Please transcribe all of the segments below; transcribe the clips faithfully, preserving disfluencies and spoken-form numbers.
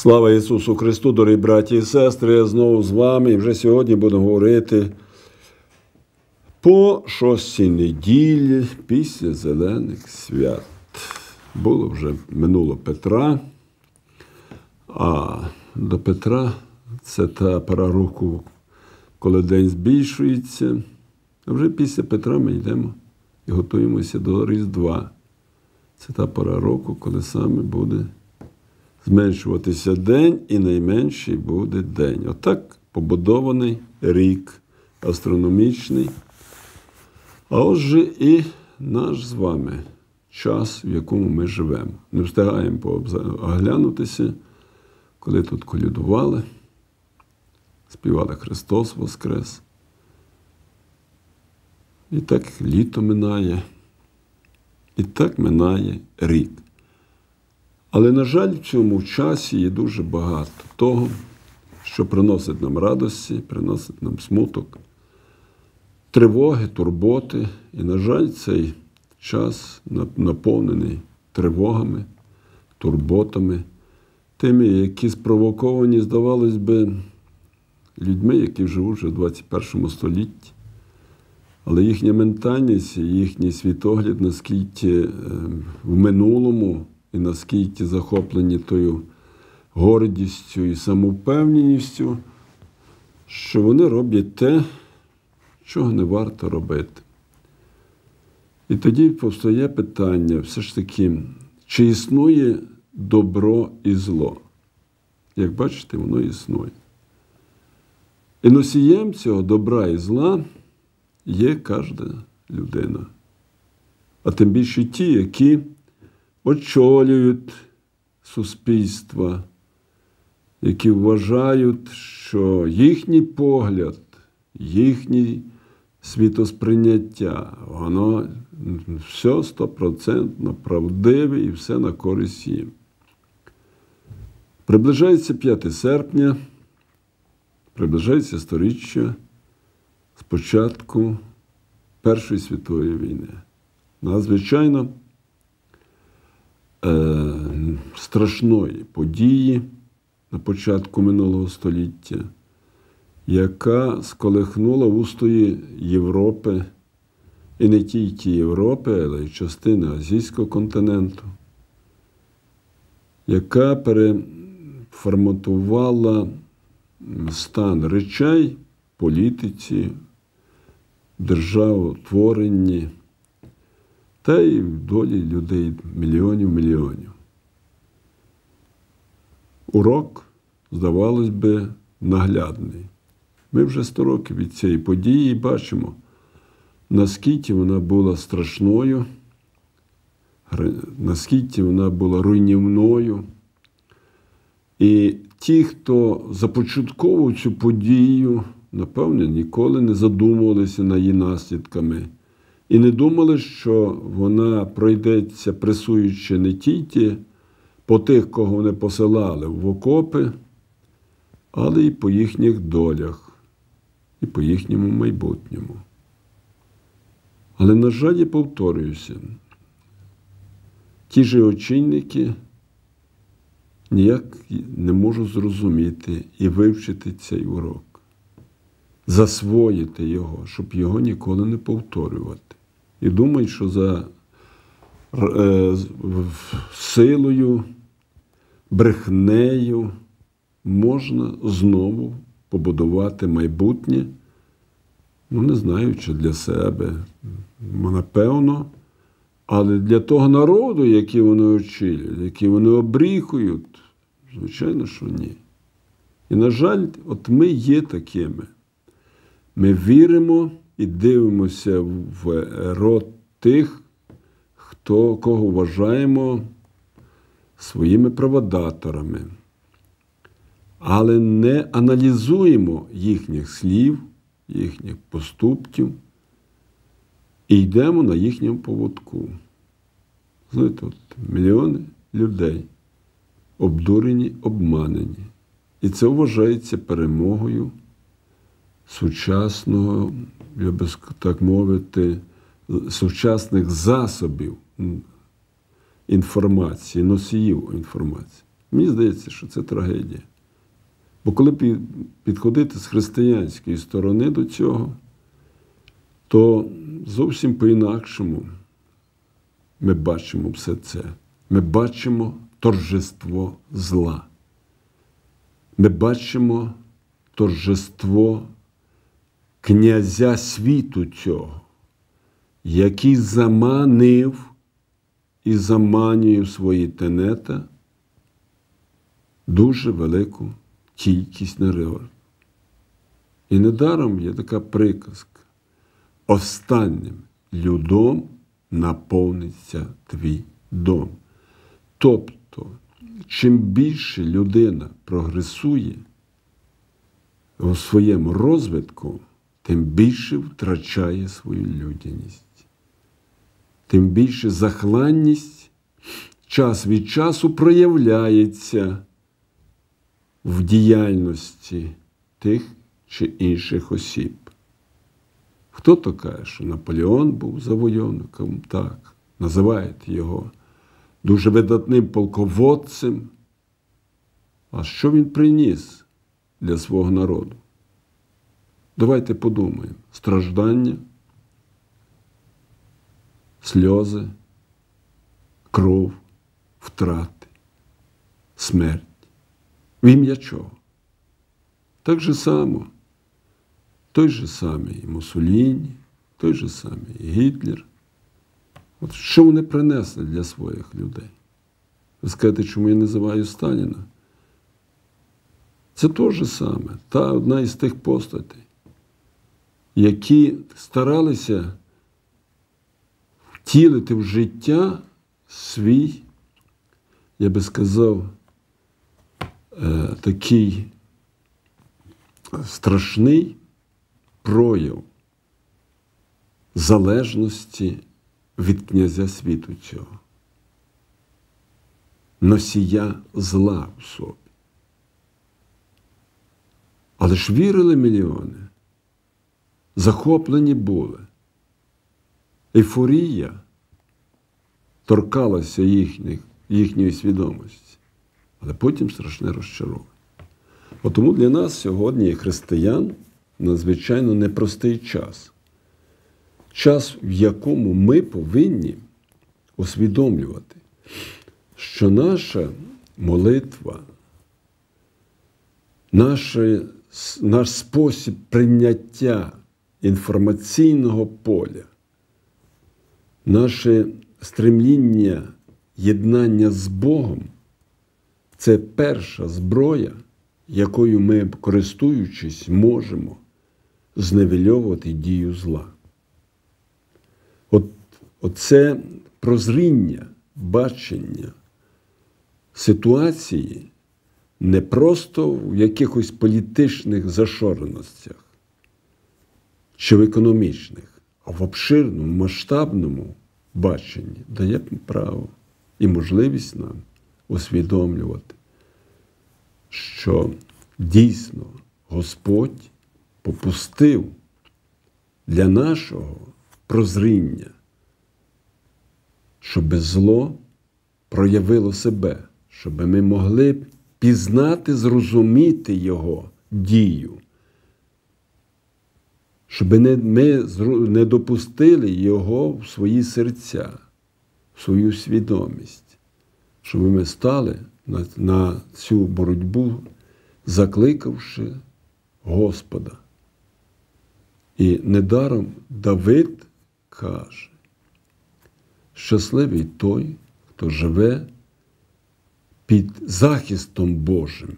Слава Ісусу Христу, дорогі браті і сестри, я знову з вами і вже сьогодні будемо говорити по шостій неділі після Зелених свят. Було вже минуло Петра, а до Петра це та пора року, коли день збільшується. А вже після Петра ми йдемо і готуємося до Різдва. Це та пора року, коли саме буде зменшуватися день, і найменший буде день. Отак побудований рік астрономічний. А отже і наш з вами час, в якому ми живемо. Не встигаємо оглянутися, коли тут колядували, співали «Христос Воскрес». І так літо минає, і так минає рік. Але, на жаль, в цьому часі є дуже багато того, що приносить нам радості, приносить нам смуток, тривоги, турботи. І, на жаль, цей час наповнений тривогами, турботами, тими, які спровоковані, здавалось би, людьми, які живуть вже в двадцять першому столітті. Але їхня ментальність, їхній світогляд наскільки в минулому, і наскільки захоплені тою гордістю і самовпевненістю, що вони роблять те, чого не варто робити. І тоді повстає питання, все ж таки, чи існує добро і зло? Як бачите, воно існує. І носієм цього добра і зла є кожна людина. А тим більше ті, які очолюють суспільства, які вважають, що їхній погляд, їхнє світосприйняття, воно все стопроцентно правдиве і все на користь їм. Приближається п'яте серпня, приближається сторіччя з початку Першої світової війни. Надзвичайно Е, страшної події на початку минулого століття, яка сколихнула вустої Європи, і не тільки Європи, але й частини Азійського континенту, яка переформатувала стан речей, політиці, державотворенні, та й в долі людей мільйонів-мільйонів. Урок, здавалось би, наглядний. Ми вже сто років від цієї події бачимо, наскільки вона була страшною, наскільки вона була руйнівною. І ті, хто започатковував цю подію, напевне, ніколи не задумувалися над її наслідками. І не думали, що вона пройдеться, пресуючи не тільки по тих, кого вони посилали в окопи, але й по їхніх долях, і по їхньому майбутньому. Але, на жаль, я повторююся, ті ж очільники ніяк не можуть зрозуміти і вивчити цей урок, засвоїти його, щоб його ніколи не повторювати. І думають, що за е, силою, брехнею можна знову побудувати майбутнє, ну, не знаю, чи для себе, напевно, але для того народу, який вони очолюють, який вони обріхують, звичайно, що ні. І, на жаль, от ми є такими. Ми віримо і дивимося в род тих, хто, кого вважаємо своїми проводаторами. Але не аналізуємо їхніх слів, їхніх поступків і йдемо на їхньому поводку. Знаєте, от мільйони людей обдурені, обманені. І це вважається перемогою сучасного, я би так мовити, сучасних засобів інформації, носіїв інформації. Мені здається, що це трагедія. Бо коли підходити з християнської сторони до цього, то зовсім по-інакшому ми бачимо все це. Ми бачимо торжество зла. Ми бачимо торжество князя світу цього, який заманив і заманює в свої тенета дуже велику кількість народу. І недаром є така приказка: останнім людом наповниться твій дом. Тобто, чим більше людина прогресує у своєму розвитку, тим більше втрачає свою людяність. Тим більше захланність час від часу проявляється в діяльності тих чи інших осіб. Хто-то каже, що Наполеон був завойовником, так, називають його дуже видатним полководцем. А що він приніс для свого народу? Давайте подумаємо. Страждання, сльози, кров, втрати, смерть. В ім'я чого? Так же само, той же самий Муссоліні, той же самий Гітлер. От що вони принесли для своїх людей? Ви скажете, чому я називаю Сталіна? Це те ж саме, та одна із тих постатей, які старалися втілити в життя свій, я би сказав, такий страшний прояв залежності від князя світу цього, носія зла в собі. Але ж вірили мільйони, захоплені були. Ейфорія торкалася їхніх, їхньої свідомості, але потім страшне розчарування. От тому для нас сьогодні, християн, надзвичайно непростий час. Час, в якому ми повинні усвідомлювати, що наша молитва, наше, наш спосіб прийняття інформаційного поля, наше стремління єднання з Богом – це перша зброя, якою ми, користуючись, можемо зневельовувати дію зла. От, оце прозріння, бачення ситуації не просто в якихось політичних зашореностях чи в економічних, а в обширному, масштабному баченні дає право і можливість нам усвідомлювати, що дійсно Господь попустив для нашого прозріння, щоб зло проявило себе, щоб ми могли пізнати, зрозуміти його дію, щоб ми не допустили його в свої серця, в свою свідомість, щоб ми стали на, на цю боротьбу, закликавши Господа. І недаром Давид каже: щасливий той, хто живе під захистом Божим.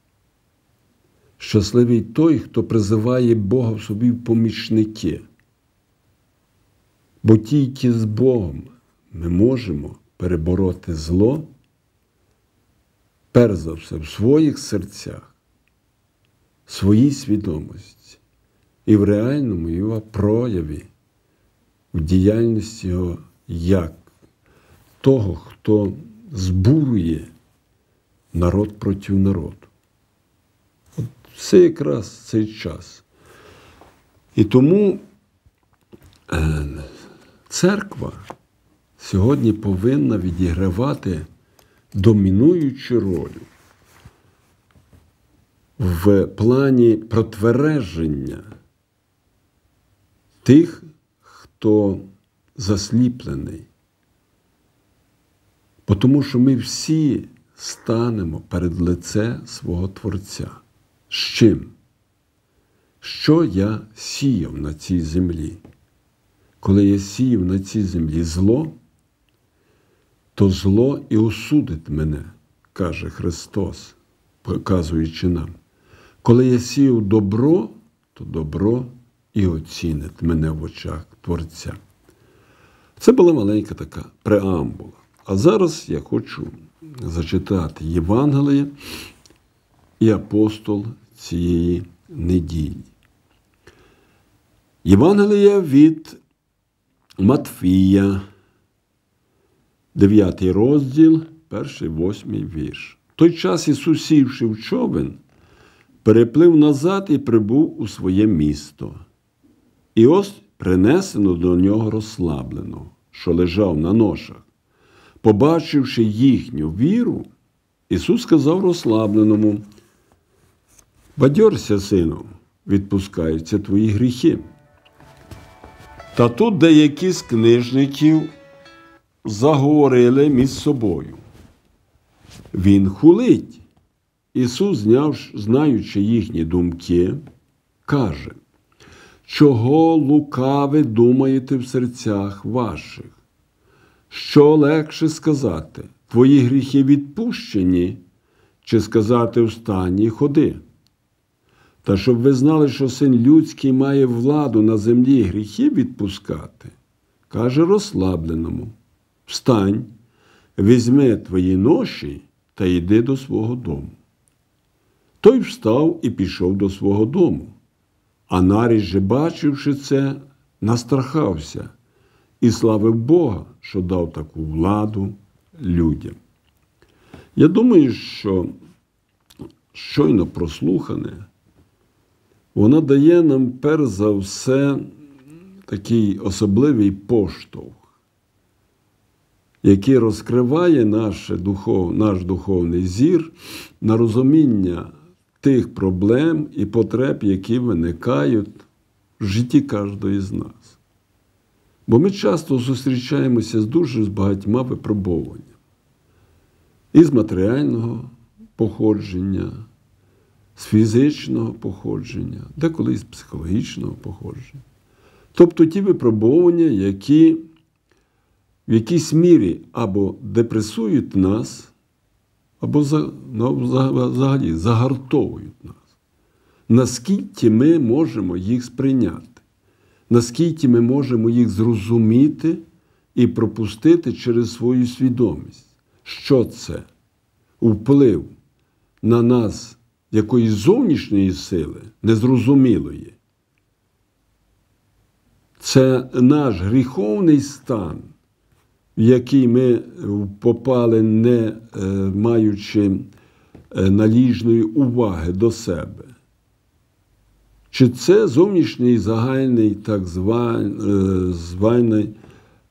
Щасливий той, хто призиває Бога в собі в помічники. Бо тільки з Богом ми можемо перебороти зло, перш за все, в своїх серцях, в своїй свідомості і в реальному його прояві, в діяльності його як того, хто збурює народ проти народу. От це якраз цей час. І тому церква сьогодні повинна відігравати домінуючу роль в плані протвердження тих, хто засліплений. Тому що ми всі станемо перед лице свого Творця. З чим? Що я сіяв на цій землі? Коли я сіяв на цій землі зло, то зло і осудить мене, каже Христос, показуючи нам. Коли я сіяв добро, то добро і оцінить мене в очах Творця. Це була маленька така преамбула. А зараз я хочу зачитати Євангеліє і апостол цієї неділі. Євангеліє від Матфія, дев'ятий розділ, перший, восьмий вірш. В той час Ісус, сівши в човен, переплив назад і прибув у своє місто. І ось принесено до нього розслабленого, що лежав на ношах. Побачивши їхню віру, Ісус сказав розслабленому: «Бадьорся, сину, відпускаються твої гріхи». Та тут деякі з книжників заговорили між собою: «Він хулить». Ісус, знаючи їхні думки, каже: «Чого лукаве думаєте в серцях ваших? Що легше сказати: твої гріхи відпущені, чи сказати: встань і ходи? Та щоб ви знали, що Син Людський має владу на землі гріхи відпускати, каже розслабленому: встань, візьми твої ноші та йди до свого дому. Той встав і пішов до свого дому. А нарід же, бачивши це, настрахався і славив Бога, що дав таку владу людям. Я думаю, що щойно прослухане, вона дає нам перш за все такий особливий поштовх, який розкриває наше духов, наш духовний зір на розуміння тих проблем і потреб, які виникають в житті кожного з нас. Бо ми часто зустрічаємося з дуже з багатьма випробуваннями. І з матеріального походження, з фізичного походження, деколи з психологічного походження. Тобто ті випробування, які в якійсь мірі або депресують нас, або взагалі загартовують нас. Наскільки ми можемо їх сприйняти? Наскільки ми можемо їх зрозуміти і пропустити через свою свідомість? Що це? Вплив на нас якоїсь зовнішньої сили, незрозумілої. Це наш гріховний стан, в який ми попали, не маючи належної уваги до себе. Чи це зовнішній загальний, так званий,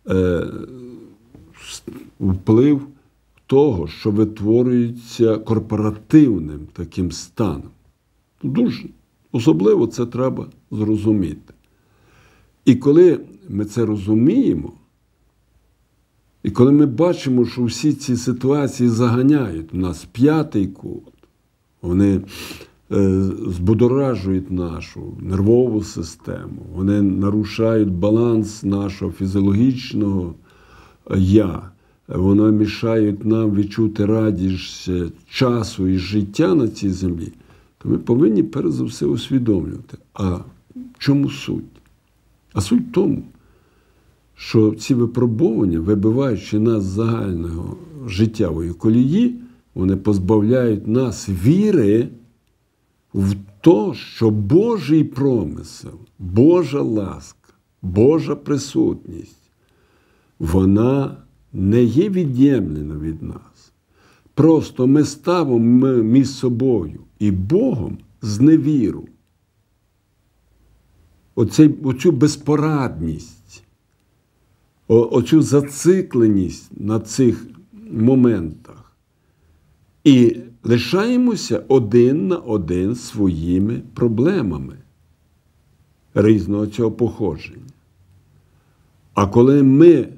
вплив того, що витворюється корпоративним таким станом? Дуже особливо це треба зрозуміти. І коли ми це розуміємо, і коли ми бачимо, що всі ці ситуації заганяють нас в п'ятий кут, вони збудоражують нашу нервову систему, вони нарушають баланс нашого фізіологічного «я», вони мішають нам відчути радість часу і життя на цій землі, то ми повинні перш за все усвідомлювати, а в чому суть? А суть в тому, що ці випробування, вибиваючи нас з загального життєвої колії, вони позбавляють нас віри в те, що Божий промисел, Божа ласка, Божа присутність, вона не є від'ємлена від нас. Просто ми ставимо між собою і Богом зневіру. Оцей, оцю безпорадність, оцю зацикленість на цих моментах, І лишаємося один на один своїми проблемами різного цього походження. А коли ми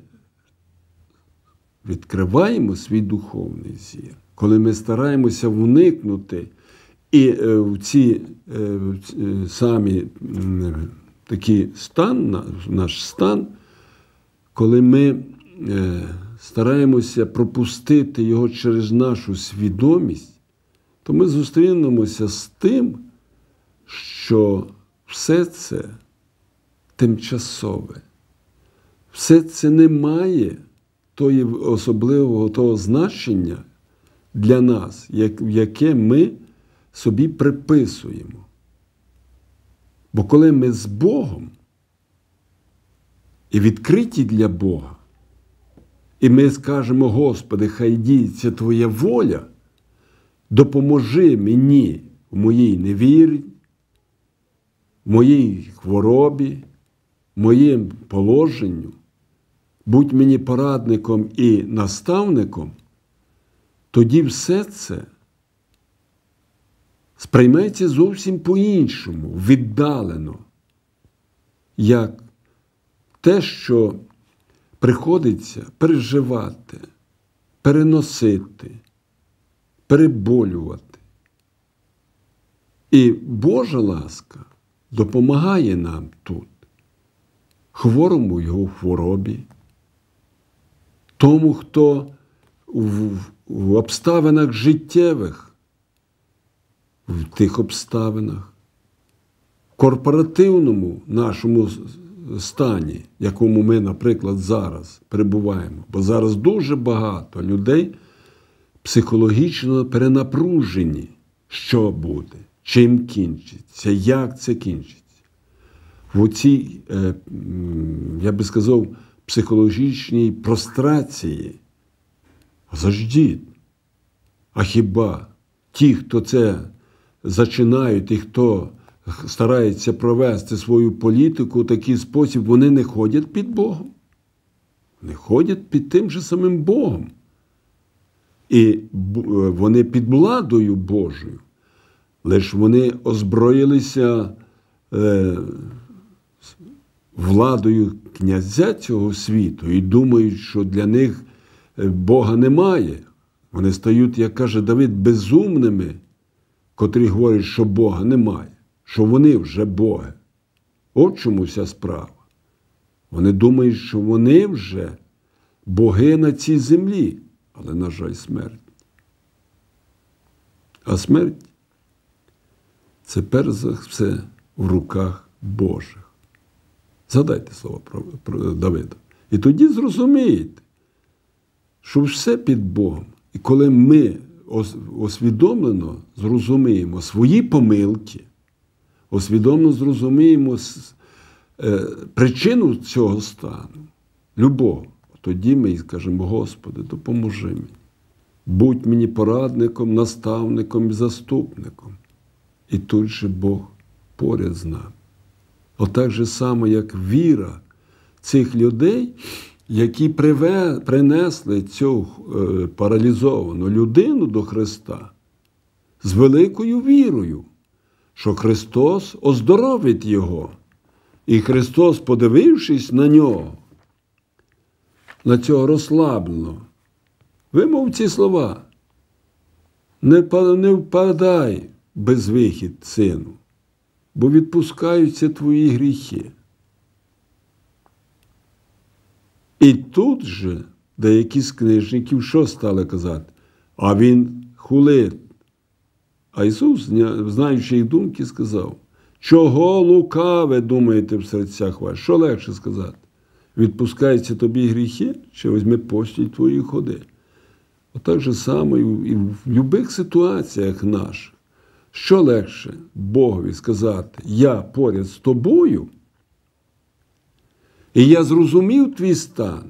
відкриваємо свій духовний зір, коли ми стараємося вникнути і в ці самі такий стан, наш стан, коли ми стараємося пропустити його через нашу свідомість, то ми зустрінемося з тим, що все це тимчасове. Все це не має тої особливого того значення для нас, яке ми собі приписуємо. Бо коли ми з Богом і відкриті для Бога, і ми скажемо: Господи, хай діється Твоя воля, допоможи мені в моїй невірі, в моїй хворобі, в моєму положенню, будь мені порадником і наставником, тоді все це сприйметься зовсім по-іншому, віддалено, як те, що приходиться переживати, переносити, переболювати. І Божа ласка допомагає нам тут, хворому його в хворобі, тому, хто в, в обставинах життєвих, в тих обставинах, в корпоративному нашому стані, в якому ми, наприклад, зараз перебуваємо. Бо зараз дуже багато людей психологічно перенапружені. Що буде? Чим кінчиться? Як це кінчиться? В оцій, я би сказав, психологічній прострації. Заждіть. А хіба ті, хто це зачинають і хто старається провести свою політику в такий спосіб, вони не ходять під Богом? Не ходять під тим же самим Богом. І вони під владою Божою. Лише вони озброїлися е, владою князя цього світу і думають, що для них Бога немає. Вони стають, як каже Давид, безумними, котрі говорять, що Бога немає, що вони вже Боги. От чому вся справа. Вони думають, що вони вже боги на цій землі, але, на жаль, смерть. А смерть – це перш за все в руках Божих. Згадайте слово про, про Давида. І тоді зрозумієте, що все під Богом. І коли ми усвідомлено зрозуміємо свої помилки, усвідомлено зрозуміємо причину цього стану, любов, тоді ми скажемо: Господи, допоможи мені. Будь мені порадником, наставником і заступником. І тут же Бог поряд з нами. Отак же само, як віра цих людей, які принесли цю паралізовану людину до Христа з великою вірою, що Христос оздоровить його. І Христос, подивившись на нього, на цього розслабленого, вимов ці слова: не впадай без вихід, сину, бо відпускаються твої гріхи. І тут же деякі з книжників що стали казати? А він хулить. А Ісус, знаючи їх думки, сказав: чого лукаве думаєте в серцях ваших? Що легше сказати? Відпускаються тобі гріхи, чи візьми постіль твої ходи? Отак же само і в будь-яких ситуаціях наших. Що легше Богові сказати: я поряд з тобою, і я зрозумів твій стан,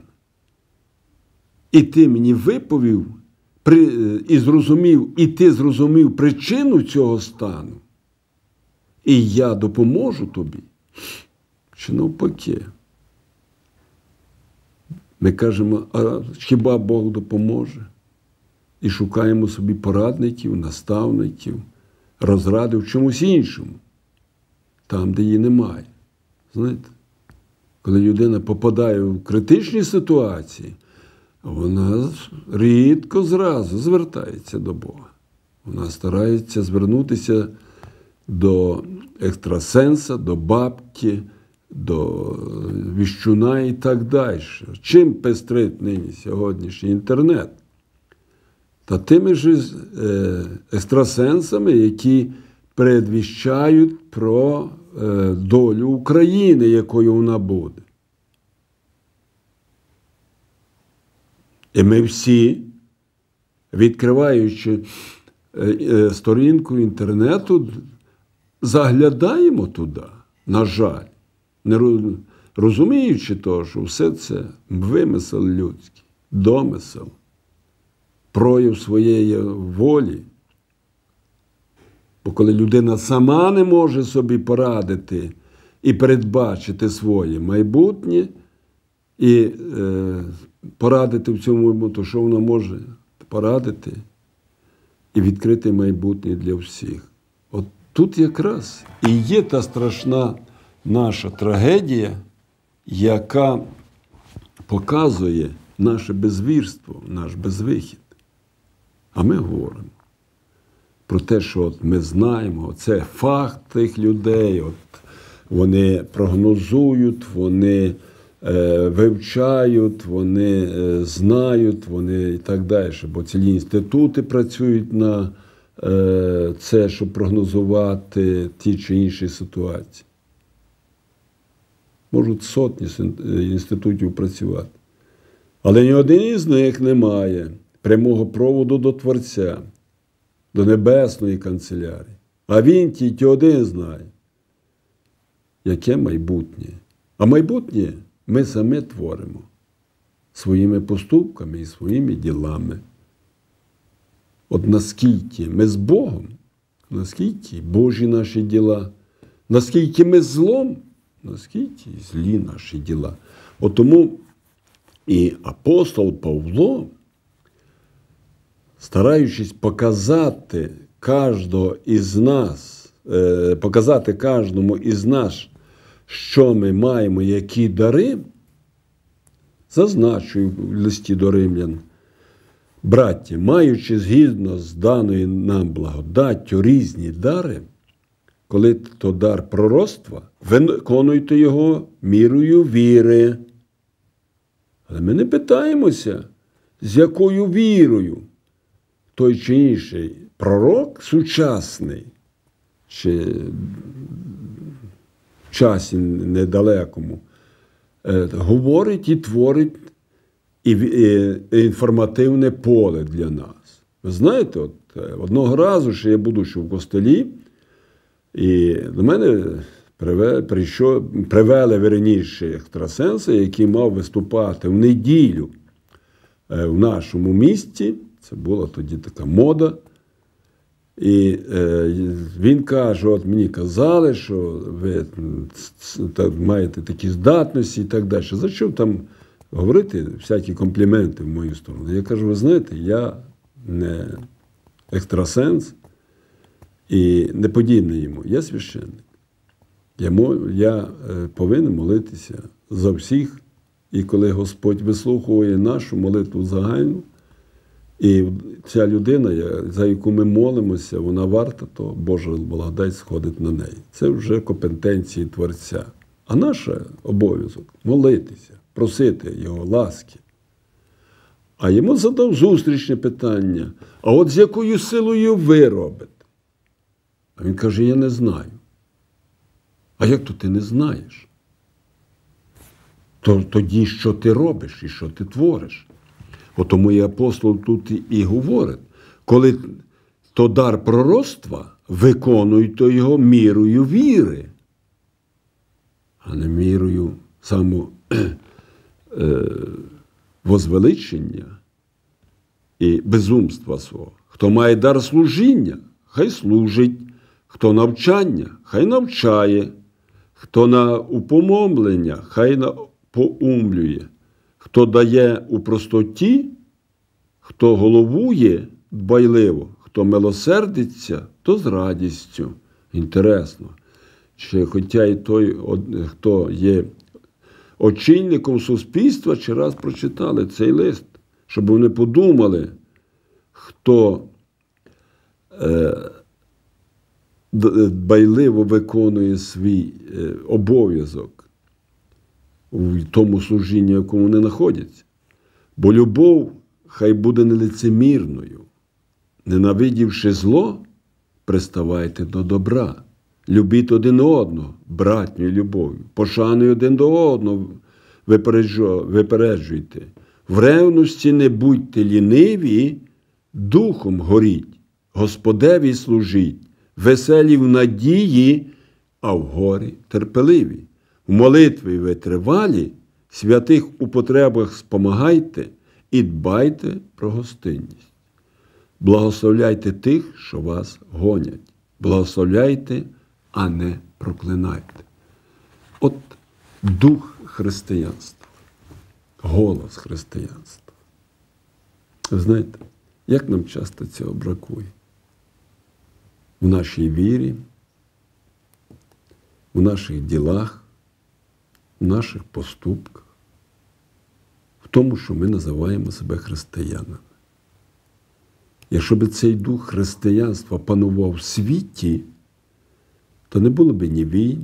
і ти мені виповів, і зрозумів, і ти зрозумів причину цього стану, і я допоможу тобі? Чи навпаки? Ми кажемо: а хіба Бог допоможе? і шукаємо собі порадників, наставників, розради в чомусь іншому, там, де її немає. Знаєте, коли людина попадає в критичні ситуації, вона рідко зразу звертається до Бога. Вона старається звернутися до екстрасенса, до бабки, до віщуна і так далі. Чим пестрить нині сьогоднішній інтернет? Та тими ж екстрасенсами, які передвіщають про долю України, якою вона буде. І ми всі, відкриваючи сторінку інтернету, заглядаємо туди, на жаль, не розуміючи того, що все це вимисел людський, домисел, прояв своєї волі. Бо коли людина сама не може собі порадити і передбачити своє майбутнє, і е, порадити в цьому, то що вона може порадити і відкрити майбутнє для всіх. От тут якраз і є та страшна наша трагедія, яка показує наше безвірство, наш безвихід. А ми говоримо про те, що от ми знаємо, це факт тих людей, от вони прогнозують, вони е, вивчають, вони е, знають, вони і так далі. Бо цілі інститути працюють на е, це, щоб прогнозувати ті чи інші ситуації. Можуть сотні інститутів працювати. Але ні один із них не має прямого проводу до Творця, до Небесної канцелярії. А він тільки один знає, яке майбутнє. А майбутнє ми самі творимо своїми поступками і своїми ділами. От наскільки ми з Богом, наскільки Божі наші діла, наскільки ми злом, наскільки злі наші діла. От тому і апостол Павло, стараючись показати кожного із нас, показати кожному із нас, що ми маємо, які дари, зазначує в листі до римлян: браті, маючи згідно з даною нам благодаттю різні дари, коли то дар пророцтва, виконуйте його мірою віри. Але ми не питаємося, з якою вірою той чи інший пророк сучасний, чи в часі недалекому, говорить і творить інформативне поле для нас. Ви знаєте, от одного разу, ще я будучи в костелі, і до мене привели, прийшов, привели верніше екстрасенса, який мав виступати в неділю в нашому місті. Це була тоді така мода. І е, він каже: от мені казали, що ви так, маєте такі здатності і так далі. За що там говорити всякі компліменти в мою сторону? Я кажу: ви знаєте, я не екстрасенс і не подібний йому. Я священник. Я, я е, повинен молитися за всіх. І коли Господь вислуховує нашу молитву загальну, і ця людина, за яку ми молимося, вона варта, то Божа благодать сходить на неї. Це вже компетенції Творця. А наш обов'язок – молитися, просити Його ласки. А йому задав зустрічне питання: а от з якою силою ви робите? А він каже: я не знаю. А як то ти не знаєш? То тоді що ти робиш і що ти твориш? От тому і апостол тут і говорить: коли то дар пророцтва, виконуйте його мірою віри, а не мірою само е, возвеличення і безумства свого. Хто має дар служіння, хай служить, хто навчання, хай навчає, хто на упомомлення, хай поумлює, хто дає у простоті, Хто головує дбайливо, хто милосердиться, то з радістю. Інтересно. Чи хоча й той, хто є очільником суспільства, чи раз прочитали цей лист, щоб вони подумали, хто е, дбайливо виконує свій е, обов'язок у тому служінні, в якому вони знаходяться. Бо любов хай буде нелицемірною. Ненавидівши зло, приставайте до добра. Любіть один одного братньою любов'ю. Пошаною один до одного випереджуйте. В ревності не будьте ліниві, духом горіть. Господеві служіть. Веселі в надії, а в горі терпеливі. В молитві витривалі, святих у потребах спомагайте і дбайте про гостинність. Благословляйте тих, що вас гонять. Благословляйте, а не проклинайте. От дух християнства, голос християнства. Ви знаєте, як нам часто цього бракує? В нашій вірі, в наших ділах, в наших поступках, в тому, що ми називаємо себе християнами. Якщо б цей дух християнства панував в світі, то не було б ні війн,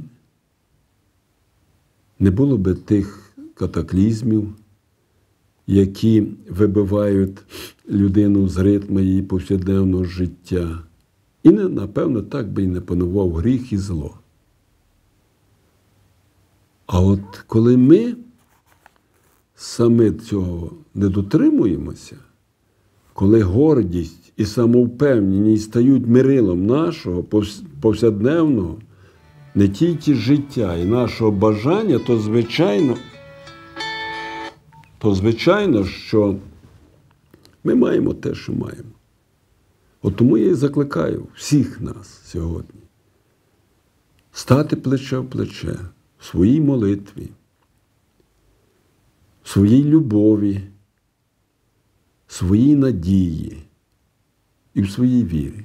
не було б тих катаклізмів, які вибивають людину з ритму її повсякденного життя. І, напевно, так би і не панував гріх і зло. А от коли ми саме цього не дотримуємося, коли гордість і самовпевненість стають мирилом нашого повсякденного, не тільки життя і нашого бажання, то звичайно, то звичайно, що ми маємо те, що маємо. От тому я і закликаю всіх нас сьогодні стати плече в плече в своїй молитві, в своїй любові, в своїй надії і в своїй вірі.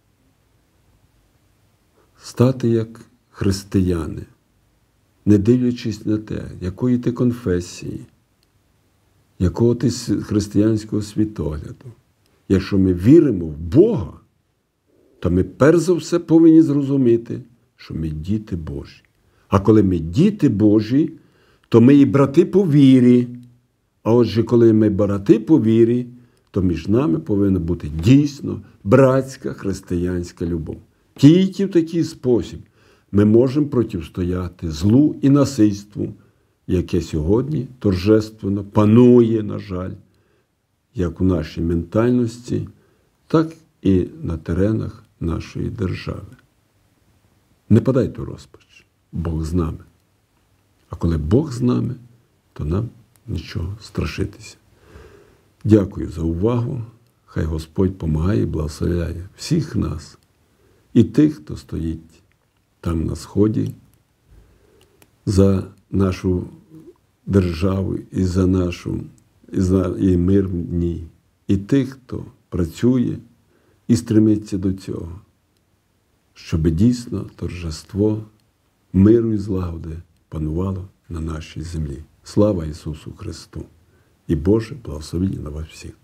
Стати як християни, не дивлячись на те, якої ти конфесії, якого ти християнського світогляду. Якщо ми віримо в Бога, то ми перш за все повинні зрозуміти, що ми діти Божі. А коли ми діти Божі, то ми і брати по вірі. А отже, коли ми брати по вірі, то між нами повинна бути дійсно братська християнська любов. Тільки в такий спосіб ми можемо протистояти злу і насильству, яке сьогодні торжественно панує, на жаль, як у нашій ментальності, так і на теренах нашої держави. Не падайте у розпач. Бог з нами. А коли Бог з нами, то нам нічого страшитися. Дякую за увагу. Хай Господь помагає і благословляє всіх нас. І тих, хто стоїть там на Сході, за нашу державу і за нашу і за і мир в ній. І тих, хто працює і стремиться до цього, щоб дійсно торжество миру і злагоди панувало на нашій землі. Слава Ісусу Христу! І Боже благословення на вас всіх!